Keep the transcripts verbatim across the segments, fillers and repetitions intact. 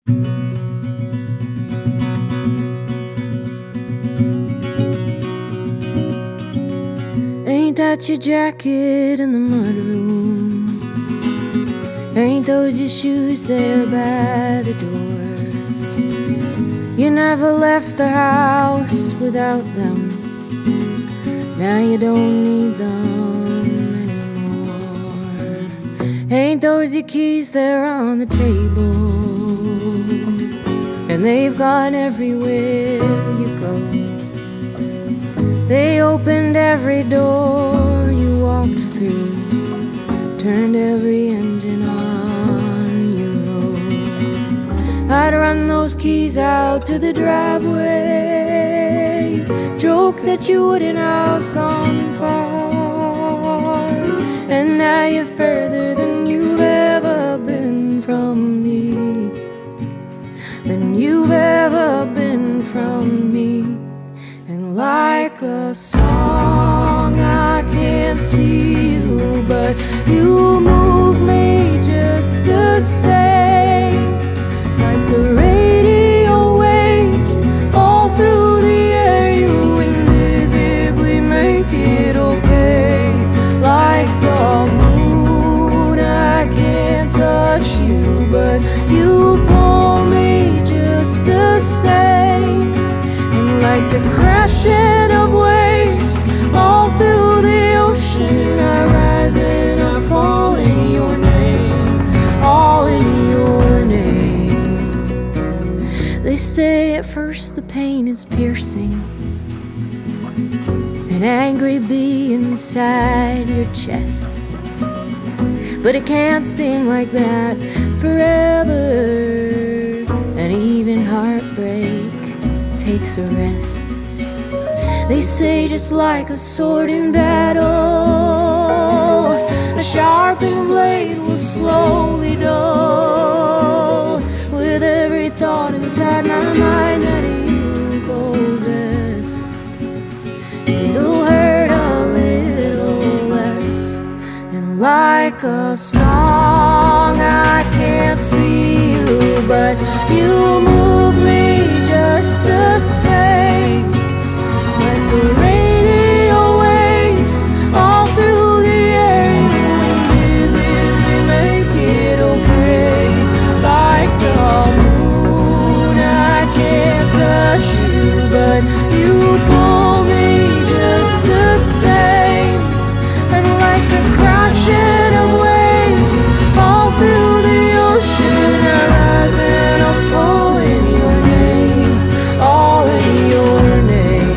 Ain't that your jacket in the mudroom? Ain't those your shoes there by the door? You never left the house without them. Now you don't need them anymore. Ain't those your keys there on the table? And they've gone everywhere you go. They opened every door you walked through, turned every engine on your road. I'd run those keys out to the driveway, joke that you wouldn't have gone far. And now you're further than you've ever been from me, than you've ever been from me. Like a song, I can't see you, but you move me just the same. Like the radio waves all through the air, you invisibly make it okay. Like the moon, I can't touch you, but you pull me just the same. And like the crashing of waves all through the ocean, I rise and I fall in your name, all in your name. They say at first the pain is piercing, an angry bee inside your chest, but it can't sting like that forever. And even heartbreak takes a rest. They say just like a sword in battle, a sharpened blade will slowly dull. With every thought inside my mind that you possess, it'll hurt a little less. And like a song, I can't see you, but you move me just the same. Like the radio waves all through the air, you invisibly make it okay. Like the moon, I can't touch you, but you pull me just the same. And like the crashing of waves all through the ocean, I rise and I fall in your name, all in your name.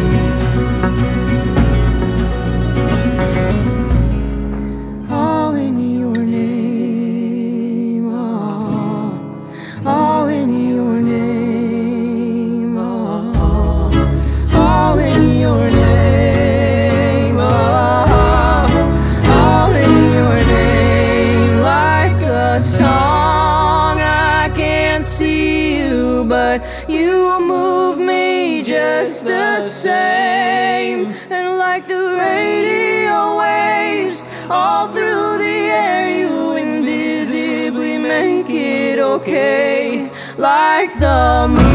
All in your name, all, all in your name, all, all in your name, all, all in your name. Like a song, I can't see you, but you move me just the same. And like the radio waves all through the air, you invisibly make it okay. Like the